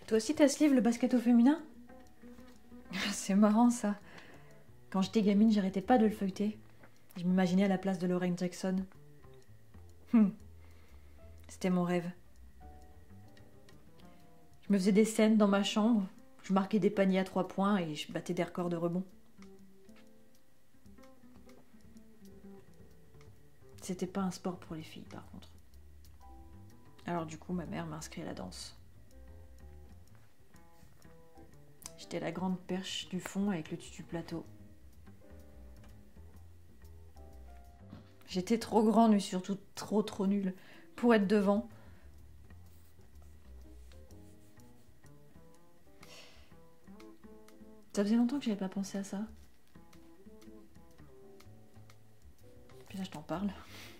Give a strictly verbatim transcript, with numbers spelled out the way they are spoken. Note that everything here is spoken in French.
Toi aussi t'as ce livre, le basket au féminin? C'est marrant ça. Quand j'étais gamine, j'arrêtais pas de le feuilleter. Je m'imaginais à la place de Lorraine Jackson. Hum. C'était mon rêve. Je me faisais des scènes dans ma chambre, je marquais des paniers à trois points et je battais des records de rebond. C'était pas un sport pour les filles par contre. Alors du coup, ma mère m'a inscrit à la danse. J'étais la grande perche du fond avec le tutu plateau. J'étais trop grande et surtout trop trop nulle pour être devant. Ça faisait longtemps que j'avais pas pensé à ça. Puis là, je t'en parle.